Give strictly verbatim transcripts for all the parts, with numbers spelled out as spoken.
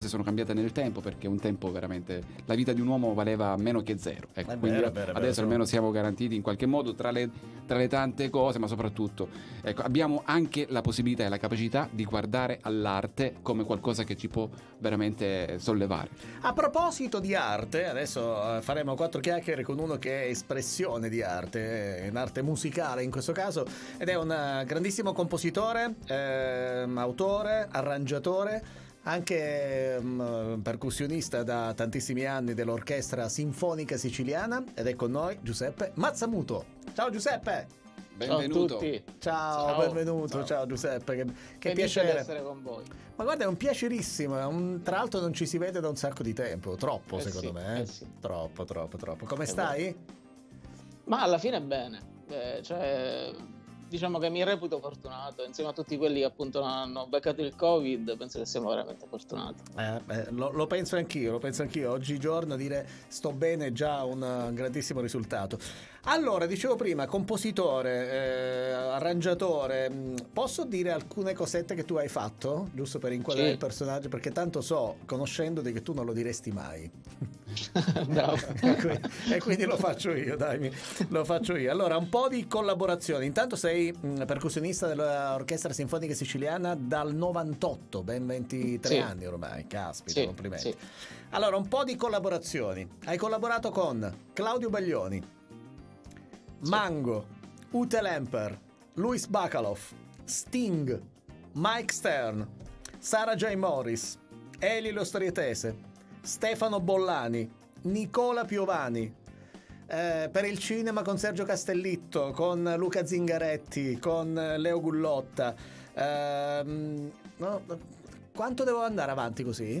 sono cambiate nel tempo, perché un tempo veramente la vita di un uomo valeva meno che zero, ecco, È quindi vero, è vero, è vero, adesso sono- almeno siamo garantiti in qualche modo tra le, tra le tante cose, ma soprattutto ecco, abbiamo anche la possibilità e la capacità di guardare all'arte come qualcosa che ci può veramente sollevare. A proposito di arte, adesso eh, faremo quattro chiacchiere con uno che è espressione di arte, eh, in arte musicale in questo caso, ed è un eh, grandissimo compositore, ehm, autore, arrangiatore, anche mm, percussionista da tantissimi anni dell'Orchestra Sinfonica Siciliana, ed è con noi Giuseppe Mazzamuto. Ciao Giuseppe! Benvenuto. Ciao a tutti. Ciao, Ciao. benvenuto, ciao, Ciao. Giuseppe, che, che Felice piacere di essere con voi. Ma guarda, è un piacerissimo, è un- tra l'altro non ci si vede da un sacco di tempo, troppo Eh secondo sì, me, eh? eh sì. Troppo, troppo, troppo. Come È stai? Ma alla fine bene, eh, cioè, diciamo che mi reputo fortunato, insieme a tutti quelli che appunto non hanno beccato il Covid, penso che siamo veramente fortunati. Eh, eh, lo, lo penso anch'io, lo penso anch'io. Oggigiorno dire sto bene è già un uh, grandissimo risultato. Allora, dicevo prima, compositore, eh, arrangiatore, mh, posso dire alcune cosette che tu hai fatto? Giusto per inquadrare Sì. il personaggio, perché tanto so, conoscendoti, che tu non lo diresti mai. Bravo. e, quindi, e quindi lo faccio io, dai, mi- lo faccio io. Allora, un po' di collaborazioni. Intanto sei mh, percussionista dell'Orchestra Sinfonica Siciliana dal novantotto, ben ventitré Sì. anni ormai. Caspita, Sì, complimenti. sì. Allora, un po' di collaborazioni. Hai collaborato con Claudio Baglioni, Mango, Ute Lemper, Luis Bacalov, Sting, Mike Stern, Sarah J. Morris, Eli Lo Strietese, Stefano Bollani, Nicola Piovani, eh, per il cinema con Sergio Castellitto, con Luca Zingaretti, con Leo Gullotta. Ehm, no, quanto devo andare avanti così?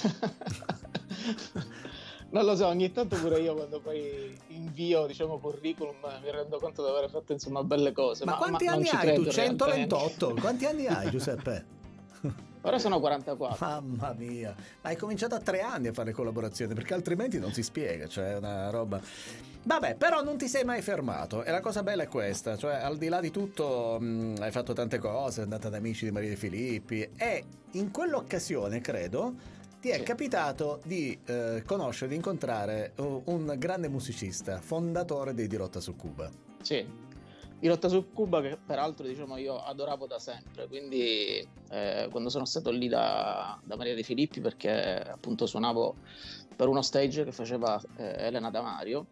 Non lo so, ogni tanto pure io quando poi invio, diciamo, curriculum mi rendo conto di aver fatto insomma belle cose. Ma, quanti non anni ci hai credo tu? in realtà. centoventotto? Quanti anni hai, Giuseppe? Ora sono quarantaquattro. Mamma mia, ma hai cominciato a tre anni a fare collaborazioni, perché altrimenti non si spiega, cioè è una roba. Vabbè, però non ti sei mai fermato, e la cosa bella è questa, cioè al di là di tutto mh, hai fatto tante cose, sei andata ad Amici di Maria De Filippi, e in quell'occasione, credo, ti è Sì. capitato di eh, conoscere, di incontrare uh, un grande musicista, fondatore dei Dirotta su Cuba. Sì. Di Rotta su Cuba, che peraltro diciamo io adoravo da sempre, quindi eh, quando sono stato lì da, da Maria De Filippi, perché appunto suonavo per uno stage che faceva eh, Elena Damario,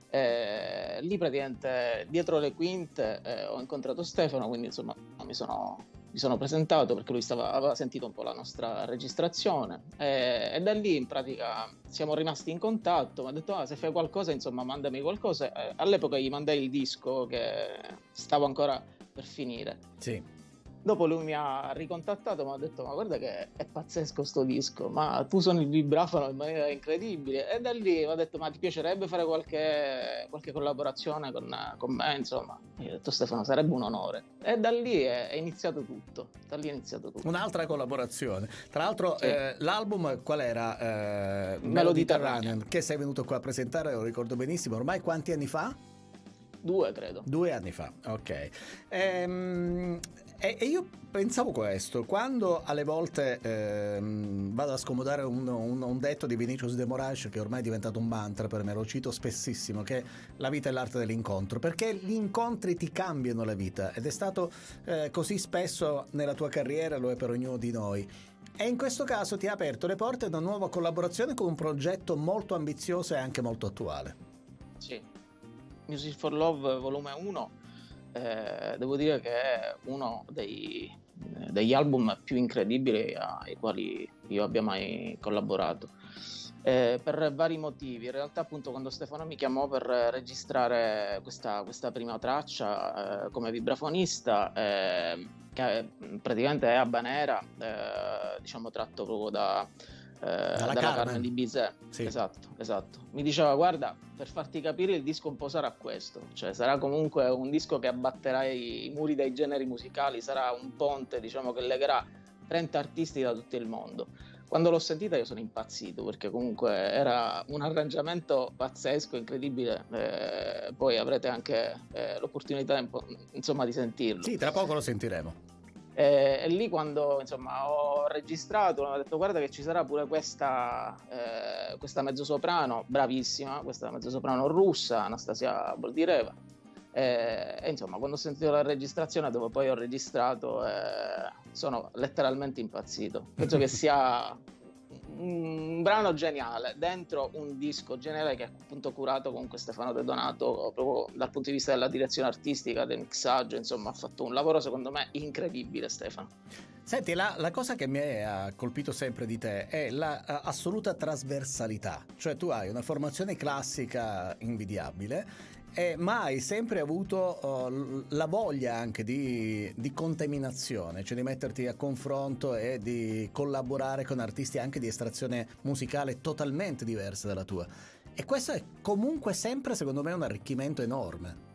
eh, lì praticamente dietro le quinte eh, ho incontrato Stefano, quindi insomma mi sono, mi sono presentato perché lui stava, aveva sentito un po' la nostra registrazione, e, e da lì in pratica siamo rimasti in contatto. Mi ha detto ah, se fai qualcosa insomma mandami qualcosa. Eh, all'epoca gli mandai il disco che stavo ancora per finire. Sì. Dopo lui mi ha ricontattato e mi ha detto ma guarda che è pazzesco sto disco, ma tu suoni il vibrafono in maniera incredibile, e da lì mi ha detto ma ti piacerebbe fare qualche, qualche collaborazione con, con me, insomma. Io ho detto Stefano, sarebbe un onore, e da lì è, è iniziato tutto, da lì è iniziato tutto. Un'altra collaborazione. Tra l'altro, Sì. eh, l'album qual era? Eh, Meloditerranean. Meloditerranean, che sei venuto qua a presentare, lo ricordo benissimo. Ormai quanti anni fa? Due credo. Due anni fa, ok. Ehm, e, e io pensavo questo, quando alle volte ehm, vado a scomodare un, un, un detto di Vinicius de Moraes, che ormai è diventato un mantra per me, lo cito spessissimo, che la vita è l'arte dell'incontro, perché gli incontri ti cambiano la vita, ed è stato eh, così spesso nella tua carriera, lo è per ognuno di noi. E in questo caso ti ha aperto le porte ad una nuova collaborazione con un progetto molto ambizioso e anche molto attuale. Sì. Music for Love volume uno, eh, devo dire che è uno dei, degli album più incredibili ai quali io abbia mai collaborato, eh, per vari motivi. In realtà appunto quando Stefano mi chiamò per registrare questa, questa prima traccia eh, come vibrafonista, eh, che praticamente è Habanera, eh, diciamo tratto proprio da Eh, dalla, dalla Carmen. Carmen di Bizet, sì. esatto, esatto. Mi diceva guarda, per farti capire il disco un po' sarà questo, cioè sarà comunque un disco che abbatterà i, i muri dei generi musicali, sarà un ponte diciamo che legherà trenta artisti da tutto il mondo. Quando l'ho sentita io sono impazzito, perché comunque era un arrangiamento pazzesco, incredibile, eh, poi avrete anche eh, l'opportunità insomma di sentirlo. Sì, tra poco lo sentiremo. E, e lì quando insomma ho registrato ho detto guarda che ci sarà pure questa eh, questa mezzosoprano bravissima, questa mezzosoprano russa, Anastasia Boldireva, e, e insomma quando ho sentito la registrazione dove poi ho registrato eh, sono letteralmente impazzito. Penso che sia un brano geniale dentro un disco geniale che è appunto curato comunque Stefano De Donato proprio dal punto di vista della direzione artistica, del mixaggio, insomma ha fatto un lavoro secondo me incredibile Stefano. Senti, la, la cosa che mi ha colpito sempre di te è la uh, assoluta trasversalità, cioè tu hai una formazione classica invidiabile, eh, ma hai sempre avuto uh, la voglia anche di, di contaminazione, cioè di metterti a confronto e di collaborare con artisti anche di estrazione musicale totalmente diversa dalla tua. E questo è comunque sempre, secondo me, un arricchimento enorme.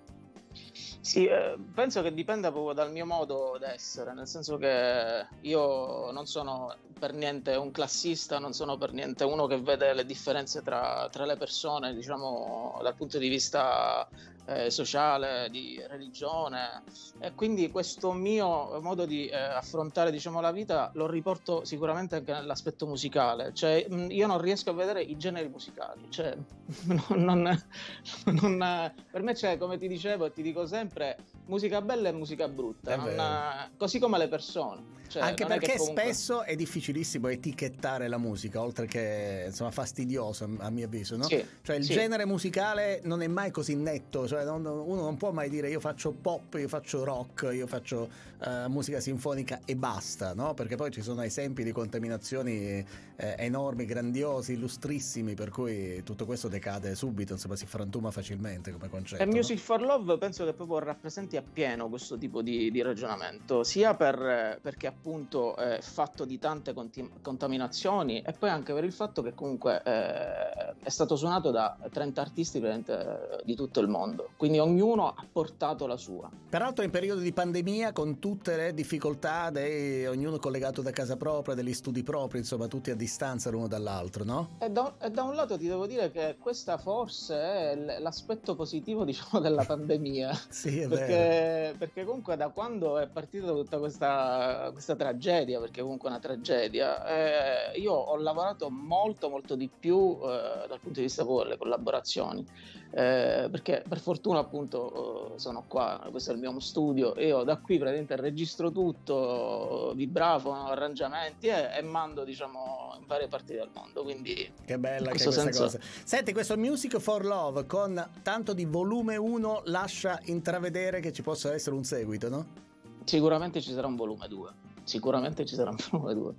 Sì, eh, penso che dipenda proprio dal mio modo d'essere, nel senso che io non sono per niente un classista, non sono per niente uno che vede le differenze tra, tra le persone, diciamo, dal punto di vista eh, sociale, di religione, e quindi questo mio modo di eh, affrontare, diciamo, la vita lo riporto sicuramente anche nell'aspetto musicale, cioè mh, io non riesco a vedere i generi musicali, cioè non, non, non, per me c'è, come ti dicevo e ti dico sempre, musica bella e musica brutta, non, così come le persone. Cioè, anche perché comunque... spesso è difficilissimo etichettare la musica, oltre che insomma fastidioso a mio avviso, no? Sì, cioè il sì. genere musicale non è mai così netto, cioè non, uno non può mai dire io faccio pop, io faccio rock, io faccio uh, musica sinfonica e basta, no? Perché poi ci sono esempi di contaminazioni eh, enormi, grandiosi, illustrissimi, per cui tutto questo decade subito, insomma si frantuma facilmente come concetto. E Music no? for Love penso che proprio rappresenti appieno questo tipo di, di ragionamento, sia per, perché appunto è fatto di tante conti- contaminazioni e poi anche per il fatto che comunque eh, è stato suonato da trenta artisti di tutto il mondo, quindi ognuno ha portato la sua. Peraltro in periodo di pandemia, con tutte le difficoltà, dei, ognuno collegato da casa propria, degli studi propri, insomma tutti a distanza l'uno dall'altro, no? E da, e da un lato ti devo dire che questa forse è l'aspetto positivo, diciamo, della pandemia. Sì, è perché, vero. perché comunque da quando è partita tutta questa, questa tragedia, perché comunque è una tragedia, eh, io ho lavorato molto molto di più eh, dal punto di vista poi delle collaborazioni, eh, perché per fortuna appunto eh, sono qua, questo è il mio home studio, io da qui praticamente registro tutto, vibrafono, arrangiamenti e, e mando, diciamo, in varie parti del mondo, quindi che bella che è questo questa senso... cosa. Senti, questo Music for Love con tanto di volume uno lascia intravedere che ci possa essere un seguito, no? Sicuramente ci sarà un volume due, sicuramente ci sarà un volume due.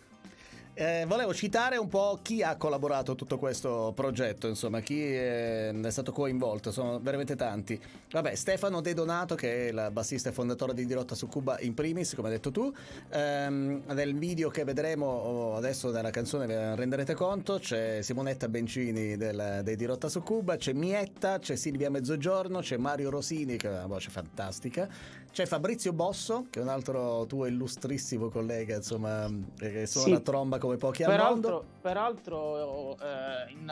Eh, volevo citare un po' chi ha collaborato a tutto questo progetto, insomma, chi è, è stato coinvolto, sono veramente tanti. Vabbè, Stefano De Donato, che è il bassista e fondatore di Dirotta su Cuba in primis, come hai detto tu. Ehm, nel video che vedremo adesso nella canzone vi renderete conto, c'è Simonetta Bencini del, dei Dirotta su Cuba, c'è Mietta, c'è Silvia Mezzogiorno, c'è Mario Rosini, che ha una voce fantastica, c'è Fabrizio Bosso, che è un altro tuo illustrissimo collega, insomma, che suona Sì. tromba come pochi al Peraltro, mondo. peraltro eh, in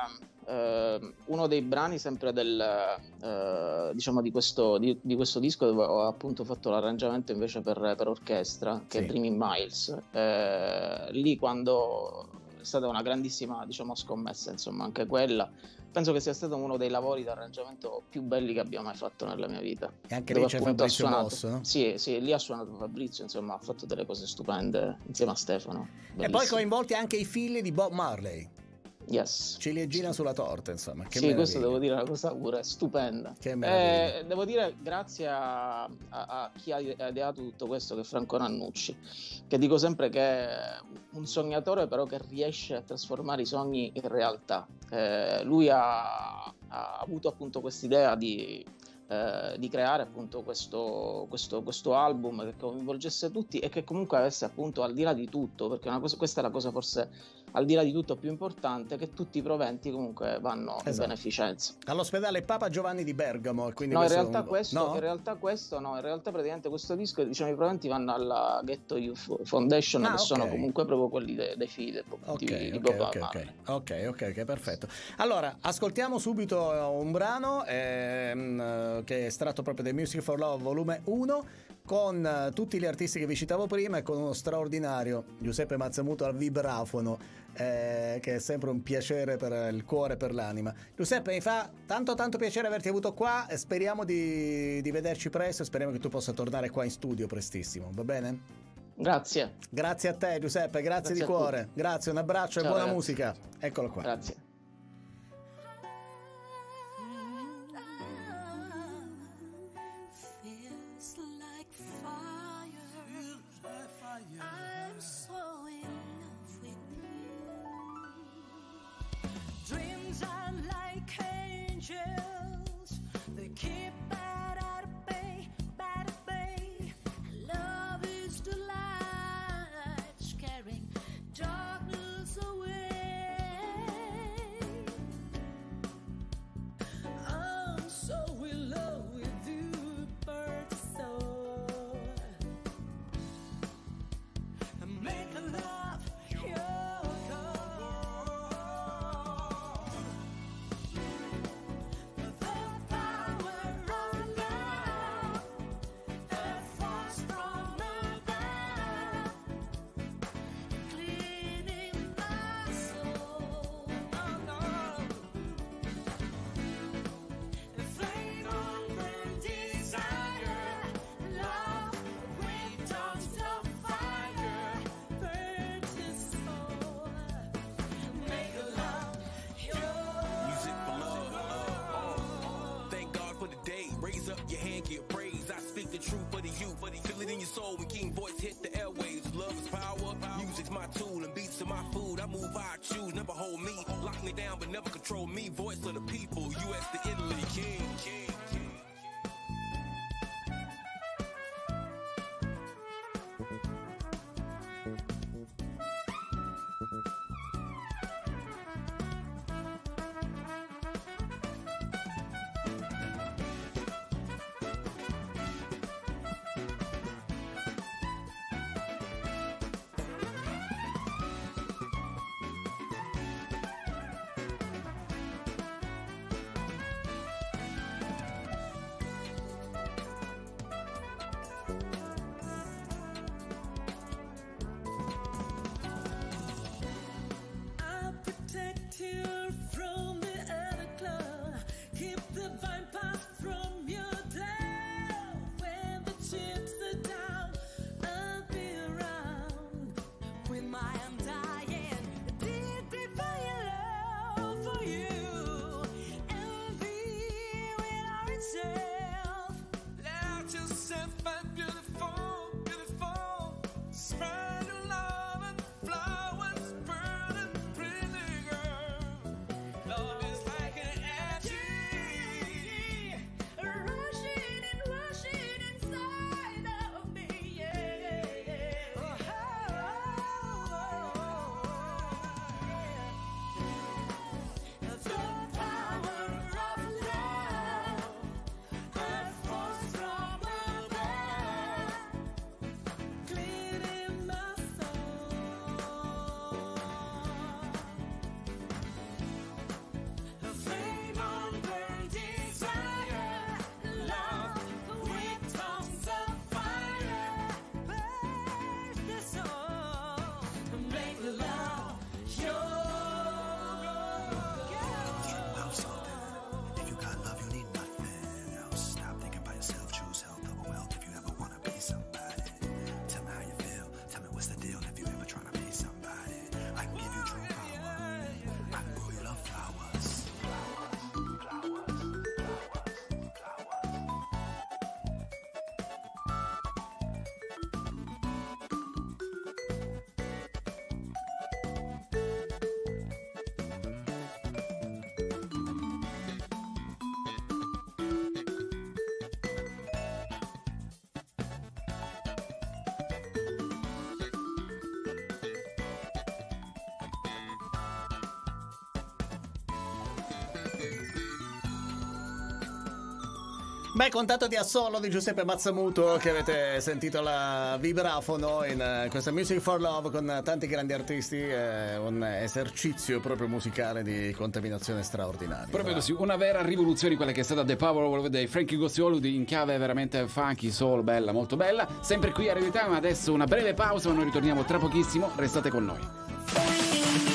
eh, uno dei brani sempre del eh, diciamo di questo, di, di questo disco, dove ho appunto fatto l'arrangiamento invece per, per orchestra, che Sì. è Dreaming Miles, eh, lì quando è stata una grandissima, diciamo, scommessa, insomma, anche quella. Penso che sia stato uno dei lavori di arrangiamento più belli che abbia mai fatto nella mia vita. E anche Dove lì c'è appunto ha Fabrizio suonato- Bosso, no? Sì, sì, lì ha suonato Fabrizio, insomma, ha fatto delle cose stupende insieme a Stefano. E poi Bellissimo. coinvolti anche i figli di Bob Marley, Yes. ciliegina sulla torta, insomma. Che Sì, questo meraviglia. devo dire una cosa pure stupenda. Che meraviglia. Eh, devo dire grazie a, a- a chi ha ideato tutto questo, che è Franco Nannucci, che dico sempre che è un sognatore però che riesce a trasformare i sogni in realtà. Eh, lui ha, ha avuto appunto quest'idea di, eh, di creare appunto questo, questo, questo album che coinvolgesse tutti e che comunque avesse appunto, al di là di tutto, perché una cosa, questa è la cosa forse al di là di tutto più importante, che tutti i proventi comunque vanno in Esatto. beneficenza. All'ospedale Papa Giovanni di Bergamo, e quindi No, in questo è realtà un- questo, no? in realtà questo no, in realtà praticamente questo disco, diciamo, i proventi vanno alla Ghetto Youth Foundation, Ah, che sono ok. comunque proprio quelli dei, dei figli del, Ok, di, di ok, Bob ok, Marley. ok, ok, ok, ok, perfetto. Allora, ascoltiamo subito un brano, ehm, eh, che è estratto proprio del Music for Love volume uno, con eh, tutti gli artisti che vi citavo prima e con uno straordinario Giuseppe Mazzamuto al vibrafono, eh, che è sempre un piacere per il cuore e per l'anima. Giuseppe, mi fa tanto tanto piacere averti avuto qua e speriamo di, di vederci presto, e speriamo che tu possa tornare qua in studio prestissimo, va bene? Grazie. Grazie a te Giuseppe, grazie, grazie di cuore, grazie, un abbraccio. Ciao, e buona ragazzi. Musica, eccolo qua. Grazie. Your hand get praised. I speak the truth for the youth. Feel it in your soul when King voice hit the airwaves. Love is power. Music's my tool and beats are my food. I move how I choose. Never hold me. Lock me down but never control me. Voice of the people. U S the Italy King. King. Beh, contatto di assolo di Giuseppe Mazzamuto, che avete sentito la vibrafono in uh, questa Music for Love con tanti grandi artisti, eh, un esercizio proprio musicale di contaminazione straordinaria. Proprio così, una vera rivoluzione, quella che è stata The Power of dei Frankie Gozzolo in chiave veramente funky, soul, bella, molto bella. Sempre qui a Radio Time, adesso una breve pausa, ma noi ritorniamo tra pochissimo, restate con noi.